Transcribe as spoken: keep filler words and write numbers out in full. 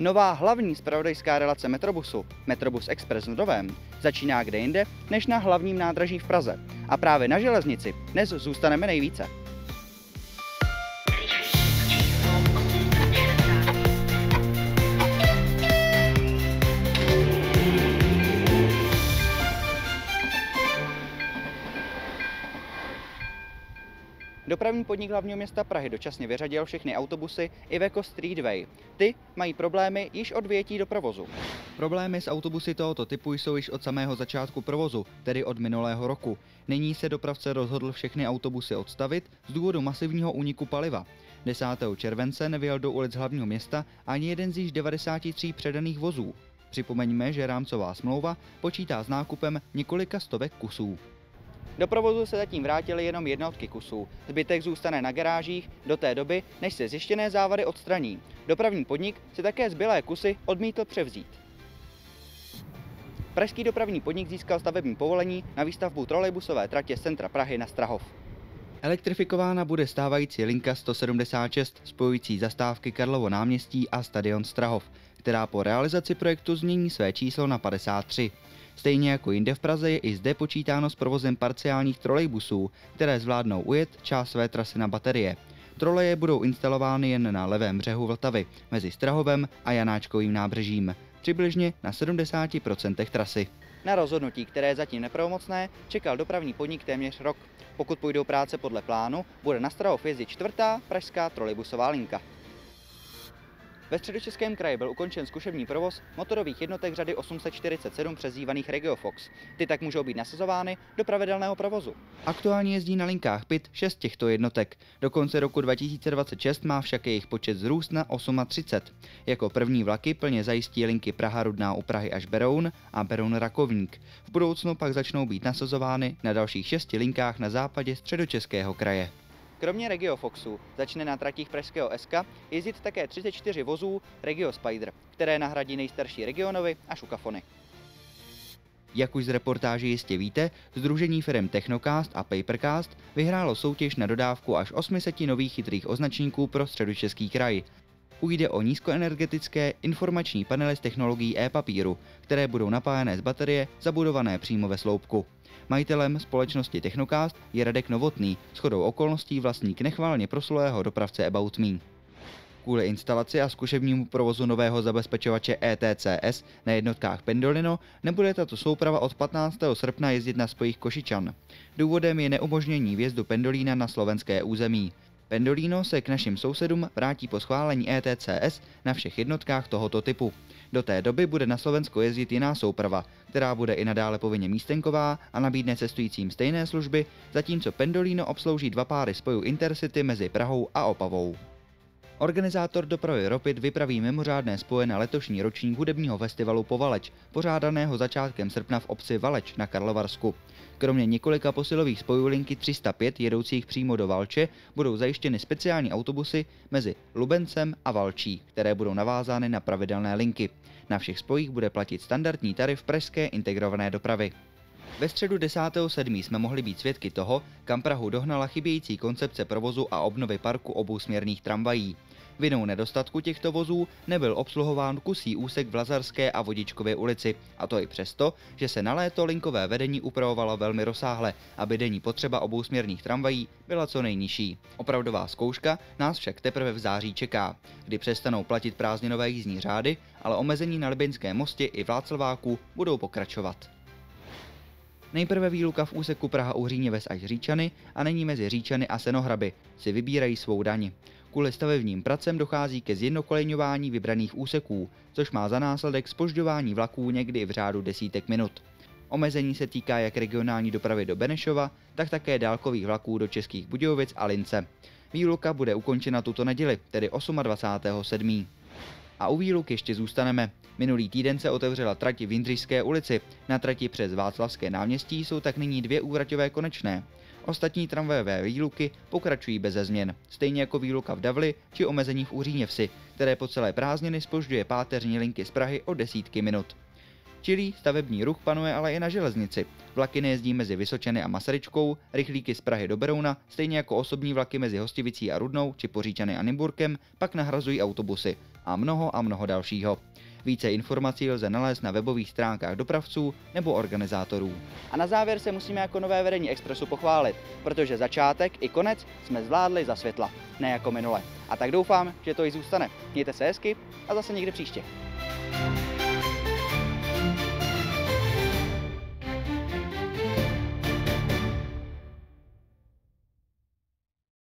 Nová hlavní zpravodajská relace Metrobusu, Metrobus Express v Novém, začíná kde jinde než na hlavním nádraží v Praze. A právě na železnici dnes zůstaneme nejvíce. Dopravní podnik hlavního města Prahy dočasně vyřadil všechny autobusy Iveco Streetway. Ty mají problémy již od vyjetí do provozu. Problémy s autobusy tohoto typu jsou již od samého začátku provozu, tedy od minulého roku. Nyní se dopravce rozhodl všechny autobusy odstavit z důvodu masivního úniku paliva. desátého července nevyjel do ulic hlavního města ani jeden z již devadesáti tří předaných vozů. Připomeňme, že rámcová smlouva počítá s nákupem několika stovek kusů. Do provozu se zatím vrátily jenom jednotky kusů. Zbytek zůstane na garážích do té doby, než se zjištěné závady odstraní. Dopravní podnik si také zbylé kusy odmítl převzít. Pražský dopravní podnik získal stavební povolení na výstavbu trolejbusové tratě z centra Prahy na Strahov. Elektrifikována bude stávající linka sto sedmdesát šest spojující zastávky Karlovo náměstí a stadion Strahov, která po realizaci projektu změní své číslo na padesát tři. Stejně jako jinde v Praze je i zde počítáno s provozem parciálních trolejbusů, které zvládnou ujet část své trasy na baterie. Troleje budou instalovány jen na levém břehu Vltavy, mezi Strahovem a Janáčkovým nábřežím, přibližně na sedmdesáti procentech trasy. Na rozhodnutí, které je zatím nepravomocné, čekal dopravní podnik téměř rok. Pokud půjdou práce podle plánu, bude na Strahov jezdit čtvrtá pražská trolejbusová linka. Ve Středočeském kraji byl ukončen zkušební provoz motorových jednotek řady osm set čtyřicet sedm přezdívaných RegioFox. Ty tak můžou být nasazovány do pravidelného provozu. Aktuálně jezdí na linkách P I T šest těchto jednotek. Do konce roku dva tisíce dvacet šest má však jejich počet vzrůst na třicet osm. Jako první vlaky plně zajistí linky Praha-Rudná u Prahy až Beroun a Beroun-Rakovník. V budoucnu pak začnou být nasazovány na dalších šesti linkách na západě Středočeského kraje. Kromě RegioFoxu začne na tratích pražského S K jezdit také třicet čtyři vozů Regio Spider, které nahradí nejstarší Regionovy a Šukafony. Jak už z reportáže jistě víte, sdružení firem Technocast a Papercast vyhrálo soutěž na dodávku až osmi set nových chytrých označníků pro Středočeský kraj. Půjde o nízkoenergetické informační panely s technologií e-papíru, které budou napájené z baterie zabudované přímo ve sloupku. Majitelem společnosti Technocast je Radek Novotný, shodou okolností vlastník nechvalně proslulého dopravce About Me. Kvůli instalaci a zkušebnímu provozu nového zabezpečovače E T C S na jednotkách Pendolino nebude tato souprava od patnáctého srpna jezdit na spojích Košičan. Důvodem je neumožnění vjezdu Pendolina na slovenské území. Pendolino se k našim sousedům vrátí po schválení E T C S na všech jednotkách tohoto typu. Do té doby bude na Slovensko jezdit jiná souprava, která bude i nadále povinně místenková a nabídne cestujícím stejné služby, zatímco Pendolino obslouží dva páry spojů Intercity mezi Prahou a Opavou. Organizátor dopravy Ropid vypraví mimořádné spoje na letošní ročník hudebního festivalu Povaleč, pořádaného začátkem srpna v obci Valeč na Karlovarsku. Kromě několika posilových spojů linky tři sta pět jedoucích přímo do Valče budou zajištěny speciální autobusy mezi Lubencem a Valčí, které budou navázány na pravidelné linky. Na všech spojích bude platit standardní tarif pražské integrované dopravy. Ve středu desátého sedmého jsme mohli být svědky toho, kam Prahu dohnala chybějící koncepce provozu a obnovy parku obousměrných tramvají. Vinou nedostatku těchto vozů nebyl obsluhován kusí úsek v Lazarské a Vodičkově ulici, a to i přesto, že se na léto linkové vedení upravovalo velmi rozsáhle, aby denní potřeba obousměrných tramvají byla co nejnižší. Opravdová zkouška nás však teprve v září čeká, kdy přestanou platit prázdninové jízdní řády, ale omezení na Libeňském mostě i Václaváku budou pokračovat. Nejprve výluka v úseku Praha-Uhříněves až Říčany a nyní mezi Říčany a Senohraby si vybírají svou daň. Kvůli stavebním pracem dochází ke zjednokolejňování vybraných úseků, což má za následek zpožďování vlaků někdy i v řádu desítek minut. Omezení se týká jak regionální dopravy do Benešova, tak také dálkových vlaků do Českých Budějovic a Lince. Výluka bude ukončena tuto neděli, tedy dvacátého osmého sedmého A u výluk ještě zůstaneme. Minulý týden se otevřela trať v Jindřišské ulici. Na trati přes Václavské náměstí jsou tak nyní dvě úvraťové konečné. Ostatní tramvajové výluky pokračují beze změn, stejně jako výluka v Davli či omezení v Uhříněvsi, které po celé prázdniny zpožďuje páteřní linky z Prahy o desítky minut. Čilý stavební ruch panuje ale i na železnici. Vlaky nejezdí mezi Vysočany a Masaryčkou, rychlíky z Prahy do Berouna, stejně jako osobní vlaky mezi Hostivicí a Rudnou či Poříčany a Nymburkem pak nahrazují autobusy a mnoho a mnoho dalšího. Více informací lze nalézt na webových stránkách dopravců nebo organizátorů. A na závěr se musíme jako nové vedení Expressu pochválit, protože začátek i konec jsme zvládli za světla, ne jako minule. A tak doufám, že to i zůstane. Mějte se hezky a zase někdy příště.